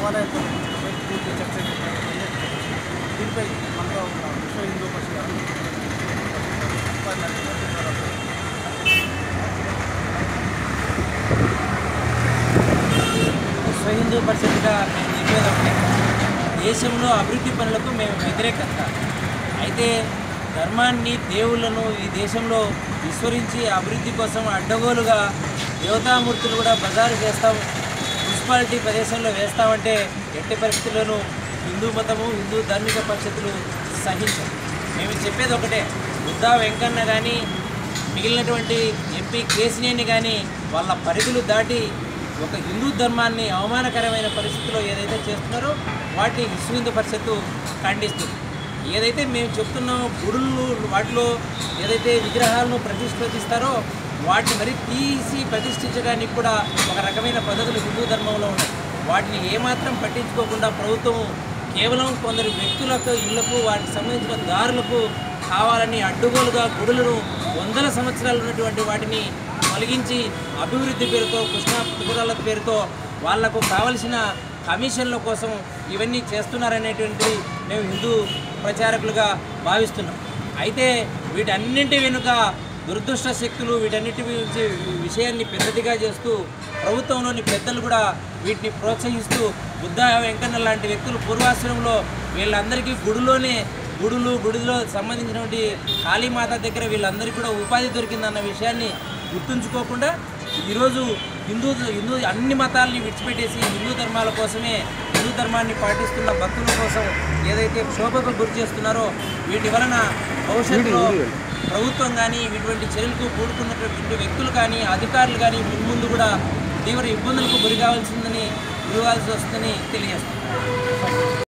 దేవాలయ పూర్తి చర్చ దీనిపై మనలో ఉన్న విశ్వ హిందూ పరిషత్ విశ్వ హిందూ పరిషత్గా మేము చెప్పేది ఒకటే, దేశంలో అభివృద్ధి పనులకు మేము వ్యతిరేకత. అయితే ధర్మాన్ని దేవుళ్లను ఈ దేశంలో విస్మరించి అభివృద్ధి కోసం అడ్డగోలుగా దేవతామూర్తులు కూడా బజారు చేస్తాం, మున్సిపాలిటీ ప్రదేశంలో వేస్తామంటే ఎట్టి పరిస్థితుల్లోనూ హిందూ మతము హిందూ ధార్మిక పరిషత్తులు సహించం. మేము చెప్పేది ఒకటే, బుద్ధా వెంకన్న కానీ మిగిలినటువంటి ఎంపీ కేసినేని కానీ వాళ్ళ పరిధులు దాటి ఒక హిందూ ధర్మాన్ని అవమానకరమైన పరిస్థితిలో ఏదైతే చేస్తున్నారో వాటిని విశ్వ హిందూ పరిషత్తు ఖండిస్తుంది. ఏదైతే మేము చెప్తున్నామో గుడులు వాటిలో ఏదైతే విగ్రహాలను ప్రతిష్ఠిస్తారో వాటిని మరి తీసి ప్రతిష్ఠించడానికి కూడా ఒక రకమైన పద్ధతులు హిందూ ధర్మంలో ఉన్నాయి. వాటిని ఏమాత్రం పట్టించుకోకుండా ప్రభుత్వం కేవలం కొందరు వ్యక్తులకు ఇళ్లకు వాటికి సంబంధించిన దారులకు కావాలని అడ్డుగోలుగా గుడులను వందల సంవత్సరాలు ఉన్నటువంటి వాటిని తొలగించి అభివృద్ధి పేరుతో కృష్ణా పురాల పేరుతో వాళ్లకు కావలసిన కమిషన్ల కోసం ఇవన్నీ చేస్తున్నారనేటువంటిది మేము హిందూ ప్రచారకులుగా భావిస్తున్నాం. అయితే వీటన్నింటి వెనుక దురదృష్ట శక్తులు వీటన్నిటి విషయాన్ని పెద్దదిగా చేస్తూ ప్రభుత్వంలోని పెద్దలు కూడా వీటిని ప్రోత్సహిస్తూ బుద్ధ వెంకన్న లాంటి వ్యక్తులు పూర్వాశ్రమంలో వీళ్ళందరికీ గుడిలో సంబంధించినటువంటి కాళీమాత దగ్గర వీళ్ళందరికీ కూడా ఉపాధి దొరికిందన్న విషయాన్ని గుర్తుంచుకోకుండా ఈరోజు హిందూ అన్ని మతాలని విడిచిపెట్టేసి హిందూ ధర్మాల కోసమే హిందూ ధర్మాన్ని పాటిస్తున్న భక్తుల కోసం ఏదైతే క్షోభకు గురి చేస్తున్నారో వీటి వలన భవిష్యత్తులో ప్రభుత్వం కానీ ఇటువంటి చర్యలకు కూడుకున్నటువంటి వ్యక్తులు కానీ అధికారులు కానీ ముందు కూడా తీవ్ర ఇబ్బందులకు గురి కావాల్సి వస్తుందని తెలియజేస్తున్నారు.